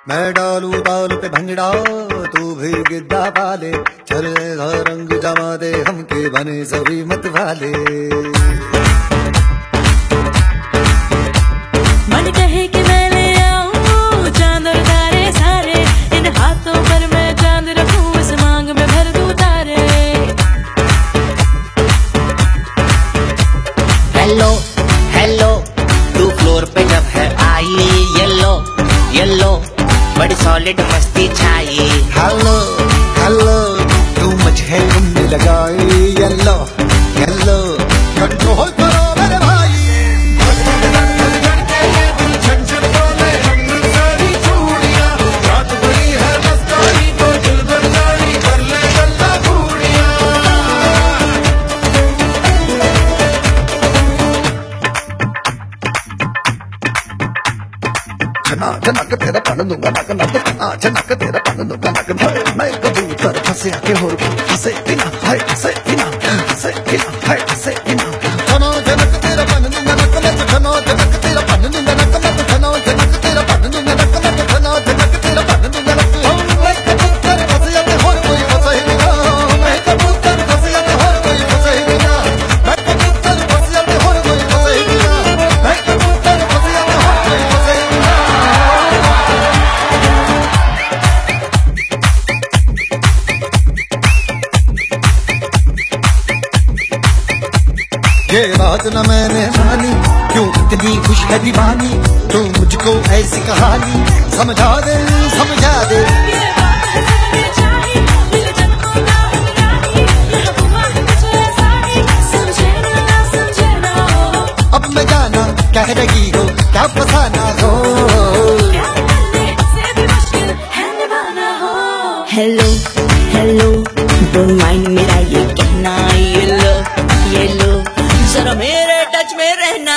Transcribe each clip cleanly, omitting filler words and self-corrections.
मैं डालू ताल पे भंगड़ा तू भी गिद्दा पाले, चलेगा रंग जमा दे हमके बने सभी मत वाले। मन कहे कि मैं ले आऊं चांद और तारे सारे, इन हाथों पर मैं चांद रखूं, इस मांग में भर दूं तारे। हेलो हेलो तू फ्लोर पे जब है आई, येलो येलो बड़ी सॉलिड मस्ती छाई। हेलो हेलो तू मुझे घूमने लगाई, येलो येलो कंट्रोल करो मेरे भाई। चनाक तेरा पन दूंगा नक नक, चनाक तेरा पन दूंगा नक नक। मैं कबूतर फंसे आके और फंसे बिना, हाय फंसे बिना, फंसे बिना, हाय फंसे बिना। चना चनक तेरा पन दूंगा नक नक, चना चनक तेरा पन दूंगा नक नक, चना चनक तेरा पन दूंगा नक नक, चना चनक तेरा पन दूंगा नक। मैं कबूतर फंसे आके और कोई फंसे बिना, मैं कबूतर फंसे आके और कोई फंसे बिना, मैं कबूतर फंसे आके और कोई फंसे बिना, मैं कबूतर फंसे आके और कोई फंसे बिना। ये बात न मैंने मानी, क्यों इतनी खुश है दीवानी, तू मुझको ऐसी कहानी समझा दे समझा दे। अब मैं जाना कह रही हो क्या फसाना हो। हेलो हेलो डोंट माइंड मेरा ये कहना, ये लो जरा मेरे टच में रहना।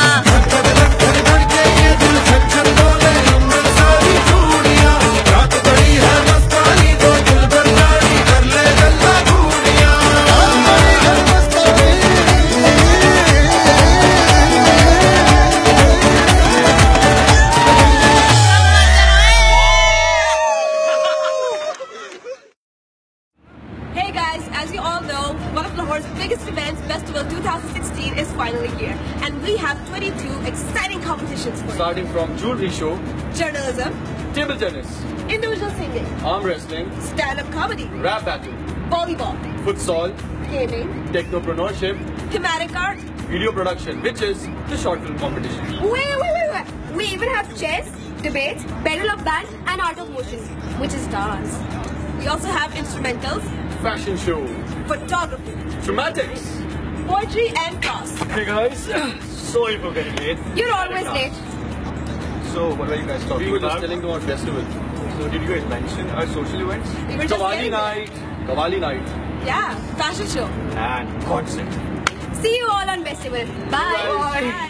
Hey guys, as you all know, one of Lahore's biggest events, Festival 2016, is finally here, and we have 22 exciting competitions for you. Starting from jewelry show, Journalism, table tennis, individual singing, arm wrestling, stand-up comedy, rap battle, volleyball, futsal, gaming, technopreneurship, thematic art. video production, which is the short film competition. Wait. We even have chess, debate, battle of band, and art of motion, which is dance. We also have instrumentals, Fashion show, photography, dramatics. poetry, and class. Hey guys, sorry for getting late. You're always late. So what were you guys talking about? We were just telling about festival. So did you guys mention our social events? We were just Kawali getting night, Yeah, fashion show. and concert. See you all on festival. Bye. Bye.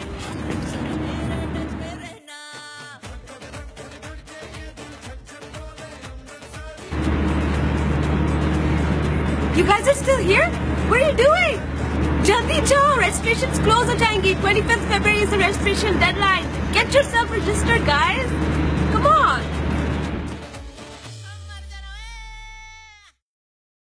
You guys are still here? What are you doing? Jaldi jao, registrations close ho jayenge. 25th February is the registration deadline. Get yourself registered, guys.